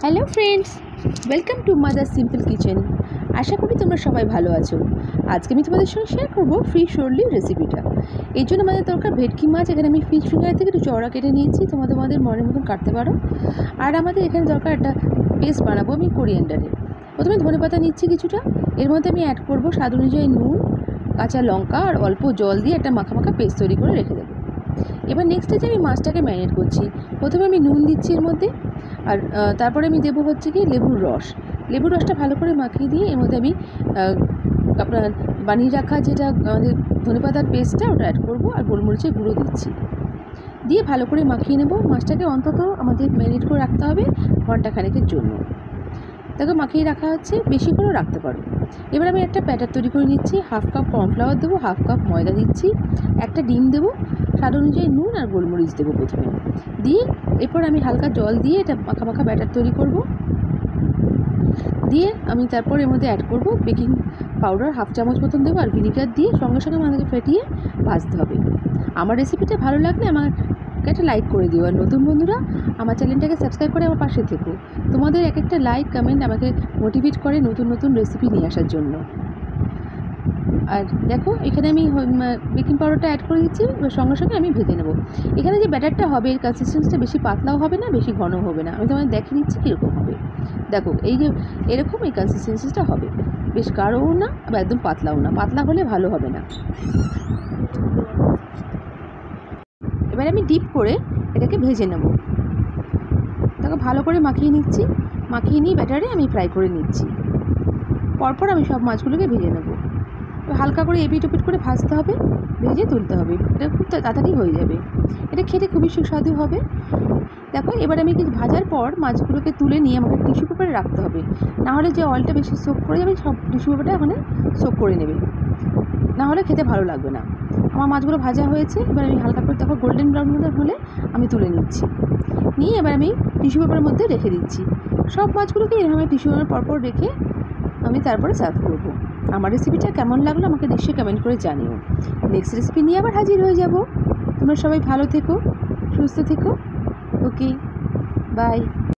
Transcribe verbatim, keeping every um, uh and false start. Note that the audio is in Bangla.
Hello friends, welcome to mother simple kitchen. আশা করি তোমরা সবাই ভালো আছো। আজকে আমি তোমাদের সঙ্গে শেয়ার করবো ফিশ রোলি রেসিপিটা। এই জন্য আমাদের দরকার ভেটকি মাছ। এখানে আমি ফিশ ফিঙ্গার থেকে একটু চওড়া কেটে নিয়েছি, তোমাদের তোমাদের মনের মতন কাটতে পারো। আর আমাদের এখানে দরকার একটা পেস্ট বানাবো আমি কোরিয়ান্ডারে। প্রথমে ধনেপাতা নিচ্ছি কিছুটা, এর মধ্যে আমি অ্যাড করবো স্বাদ অনুযায়ী নুন, কাঁচা লঙ্কা আর অল্প জল দিয়ে একটা মাখা মাখা পেস্ট তৈরি করে রেখে দেবো। এবার নেক্সট স্টেজে আমি মাছটাকে ম্যারিনেট করছি। প্রথমে আমি নুন দিচ্ছি এর মধ্যে, আর তারপরে আমি দেবো হচ্ছে কি লেবুর রস। লেবুর রসটা ভালো করে মাখিয়ে দিয়ে এর মধ্যে আমি আপনার বানিয়ে রাখা যেটা আমাদের ধনেপাতার পেস্টটা ওটা অ্যাড করবো, আর গোলমরিচের গুঁড়ো দিচ্ছি, দিয়ে ভালো করে মাখিয়ে নেব। মাছটাকে অন্তত আমাদের ম্যারিনেট করে রাখতে হবে ঘন্টা খানেকের জন্য। তাকে মাখিয়ে রাখা হচ্ছে, বেশি করেও রাখতে পারো। এবার আমি একটা ব্যাটার তৈরি করে নিচ্ছি। হাফ কাপ কর্নফ্লাওয়ার দেবো, হাফ কাপ ময়দা দিচ্ছি, একটা ডিম দেবো, স্বাদ অনুযায়ী নুন আর গোলমরিচ দেবো প্রথমে দিয়ে। এরপর আমি হালকা জল দিয়ে এটা মাখা মাখা ব্যাটার তৈরি করব। দিয়ে আমি তারপর এর মধ্যে অ্যাড করব বেকিং পাউডার হাফ চামচ মতন দেবো, আর ভিনিগার দিয়ে সঙ্গে সঙ্গে আমাদেরকে ফেটিয়ে ভাজতে হবে। আমার রেসিপিটা ভালো লাগলে আমার একটা লাইক করে দিও, আর নতুন বন্ধুরা আমার চ্যানেলটাকে সাবস্ক্রাইব করে আমার পাশে থেকো। তোমাদের এক একটা লাইক কমেন্ট আমাকে মোটিভেট করে নতুন নতুন রেসিপি নিয়ে আসার জন্য। আর দেখো এখানে আমি বেকিং পাউডারটা অ্যাড করে দিচ্ছি, সঙ্গে সঙ্গে আমি ভেজে নেব। এখানে যে ব্যাটারটা হবে এর কনসিস্টেন্সিটা বেশি পাতলাও হবে না, বেশি ঘন হবে না। আমি তোমাদের দেখিয়ে দিচ্ছি কীরকম হবে। দেখো এই যে এরকম এই কনসিস্টেন্সিটা হবে, বেশ গাঢ়ও না বা একদম পাতলাও না। পাতলা হলে ভালো হবে না। এবার আমি ডিপ করে এটাকে ভেজে নেব। দেখো ভালো করে মাখিয়ে নিচ্ছি, মাখিয়ে নিয়ে ব্যাটারে আমি ফ্রাই করে নিচ্ছি। পরপর আমি সব মাছগুলোকে ভেজে নেব। হালকা করে এপিট ওপিট করে ভাজতে হবে, ভেজে তুলতে হবে। এটা খুব তাড়াতাড়ি হয়ে যাবে। এটা খেতে খুবই সুস্বাদু হবে। দেখো এবার আমি কিছু ভাজার পর মাছগুলোকে তুলে নিয়ে আমাকে টিস্যু পেপারে রাখতে হবে, নাহলে যে অয়েলটা বেশি সোক করে যাবে সব টিস্যু পেপারটা ওখানে সোক করে নেবে, নাহলে খেতে ভালো লাগবে না। আমার মাছগুলো ভাজা হয়েছে, এবার আমি হালকা করে দেখো গোল্ডেন ব্রাউন মতো হলে আমি তুলে নিচ্ছি। নিয়ে এবার আমি টিস্যু পেপারের মধ্যে রেখে দিচ্ছি। সব মাছগুলোকে এরকম টিস্যু পেপার পরপর রেখে আমি তারপরে সার্ভ করব। আমার রেসিপিটা কেমন লাগলো আমাকে নিশ্চয়ই কমেন্ট করে জানিও। নেক্সট রেসিপি নিয়ে আবার হাজির হয়ে যাব। তোমরা সবাই ভালো থেকো, সুস্থ থেকো। Okay, by.